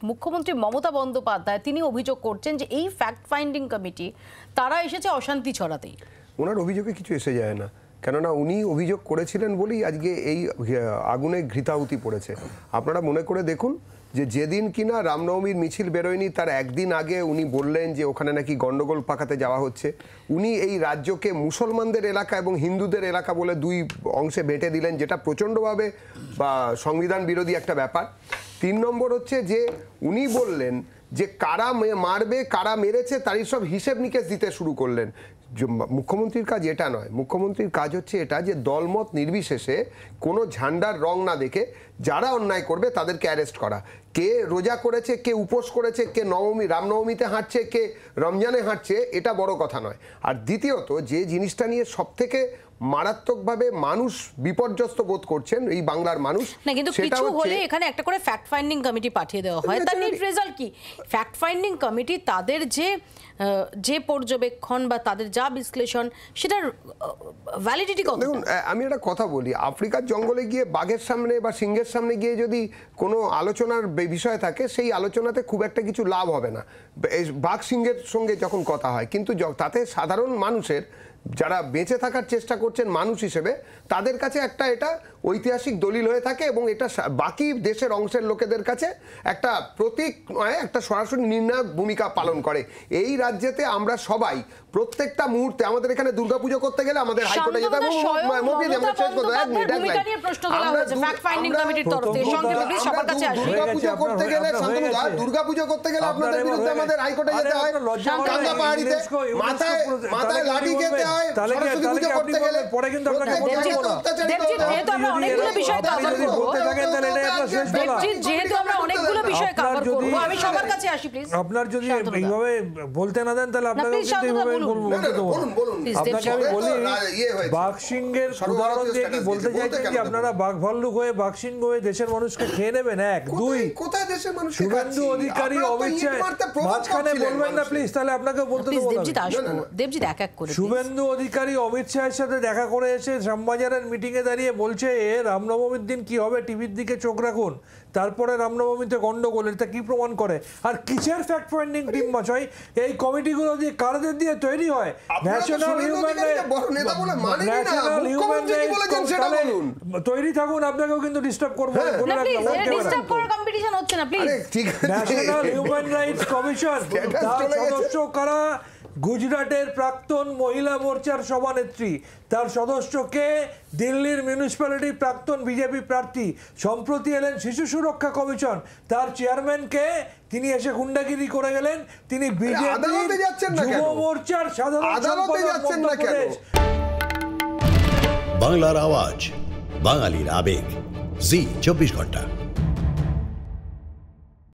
মুখ্যমন্ত্রী মমতা বন্দ্যোপাধ্যায় তিনি অভিযোগ করছেন যে এই ফ্যাক্ট ফাইন্ডিং কমিটি তারা এসেছে অশান্তি ছড়াতেই। ওনার অভিযোগে কিছু এসে যায় না, কেননা উনি অভিযোগ করেছিলেন বলেই আজকে এই আগুনে ঘৃতাহুতি পড়েছে। আপনারা মনে করে দেখুন যে যেদিন কিনা রামনবমীর মিছিল বেরোয়নি তার একদিন আগে উনি বললেন যে ওখানে নাকি গন্ডগোল পাকাতে যাওয়া হচ্ছে। উনি এই রাজ্যকে মুসলমানদের এলাকা এবং হিন্দুদের এলাকা বলে দুই অংশে বেঁটে দিলেন, যেটা প্রচণ্ডভাবে বা সংবিধান বিরোধী একটা ব্যাপার। 3 নম্বর হচ্ছে যে উনি বললেন যে কারা মারবে কারা মেরেছে তারই সব হিসেব নিকেশ দিতে শুরু করলেন। মুখ্যমন্ত্রীর কাজ এটা নয়, মুখ্যমন্ত্রীর কাজ হচ্ছে এটা যে দলমত নির্বিশেষে কোনো ঝান্ডার রং না দেখে যারা অন্যায় করবে তাদেরকে অ্যারেস্ট করা। কে রোজা করেছে, কে উপোস করেছে, কে রামনবমীতে হাঁটছে, কে রমজানে হাঁটছে, এটা বড় কথা নয়। আর দ্বিতীয়ত যে জিনিসটা নিয়ে সবথেকে মারাত্মকভাবে মানুষ বিপর্যস্ত বোধ করছেন এই বাংলার মানুষ, না কিন্তু কিছু হলে এখানে একটা করে ফ্যাক্ট ফাইন্ডিং কমিটি পাঠিয়ে দেওয়া হয়, তার নেট রেজাল্ট কি? ফ্যাক্ট ফাইন্ডিং কমিটি তাদের যে পর্যবেক্ষণ বা তাদের যা বিশ্লেষণ সেটার ভ্যালিডিটি কত? দেখুন আমি একটা কথা বলি, আফ্রিকার জঙ্গলে গিয়ে বাঘের সামনে বা সিংহের সামনে গিয়ে যদি কোনো আলোচনার বিষয় থাকে সেই আলোচনাতে খুব একটা কিছু লাভ হবে না বাঘ সিংহের সঙ্গে যখন কথা হয়, কিন্তু তাতে সাধারণ মানুষের যারা বেঁচে থাকার চেষ্টা করছেন মানুষ হিসেবে তাদের কাছে একটা এটা ঐতিহাসিক দলিল হয়ে থাকে এবং এটা বাকি দেশের অংশের লোকেদের কাছে একটা প্রতীক নয়, একটা সরাসরি নির্ণায়ক ভূমিকা পালন করে। এই রাজ্যেতে আমরা সবাই প্রত্যেকটা মুহূর্তে আমাদের এখানে দুর্গাপুজো করতে গেলে আমাদের হাইকোর্টে যেতে হবে। দুর্গাপুজো করতে গেলে আপনাদের বিরুদ্ধে আমাদের হাইকোর্টে যেতে হয়, কাঙ্গা পাহাড়িতে মাথায় লাঠি খেতে হয়, সরস্বতী পুজো করতে গেলে পরে কিন্তু আপনাকে অনেকগুলো বিষয় কভার করব, যেহেতু আমরা অনেকগুলো বিষয় কভার করব, আমি সবার কাছে আসি প্লিজ। আপনার যদি এইভাবে বলতে না দেন তাহলে আপনাকে কিন্তু এইভাবে বলতে দেবো। আপনাকে আমি বলি বাঘ সিংহের উদাহরণ দিয়ে কি বলতে চাইছেন যে আপনারা বাঘ ভাল্লুক হয়ে বাঘ সিংহ হয়ে দেশের মানুষকে খেয়ে নেবেন? 1 2 কোথায় দেশের মানুষ শুভেন্দু অধিকারী অমিত শাহ মাঝখানে বলবেন না প্লিজ, তাহলে আপনাকে বলতে দেবো। দেবজিৎ এক এক করে শুভেন্দু অধিকারী অমিত শাহের সাথে দেখা করে এসে শ্যামবাজারের মিটিং এ দাঁড়িয়ে বলছে রামনবমীর দিন কি হবে টিভির দিকে চোখ রাখুন, তারপরে রামনবমীতে গন্ডগোল। এটা কি প্রমাণ করে? আর কিসের ফ্যাক্ট ফাইন্ডিং টিম বাছাই? এই কমিটিগুলো দিয়ে কারদের দিয়ে তৈরি হয়। ন্যাশনাল হিউম্যান রাইটস তৈরি থাকুন, আপনাকেও কিন্তু ডিস্টার্ব করবো। ডিস্টার্ব করার কম্পিটিশন হচ্ছে না please. National human rights commission তার সদস্য কারা? গুজরাটের প্রাক্তন মহিলা মোর্চার সভানেত্রী, তার সদস্যকে দিল্লির মিউনিসিপ্যালিটির প্রাক্তন বিজেপি প্রার্থী। সম্প্রতি এলেন শিশু সুরক্ষা কমিশন, তার চেয়ারম্যানকে তিনি এসে গুন্ডাগিরি করে গেলেন। তিনি বিজেপি যুব মোর্চার সাধারণ সম্পাদক। বাংলার আওয়াজ, বাঙালির আবেগ, জি 24 ঘন্টা।